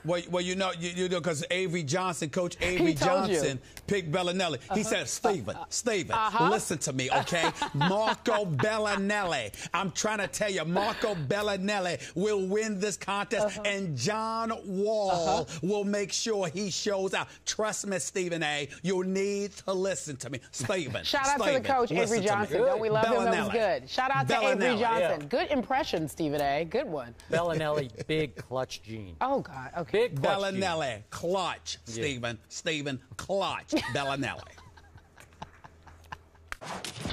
Well, you know, because Avery Johnson, Coach Avery Johnson, picked Bellinelli. He said, Stephen, listen to me, okay? Marco Bellinelli. I'm trying to tell you, Marco Bellinelli will win this contest, and John Wall will make sure he shows out. Trust me, Stephen A., you'll need to listen to me. Stephen. Shout out to the coach, Avery Johnson. Don't we love him? That was good. Shout out to Avery Johnson. Yeah. Good impression, Stephen A. Good one. Bellinelli, big clutch gene. Oh, God. Okay. Big Bellinelli, clutch, Stephen, clutch, Bellinelli.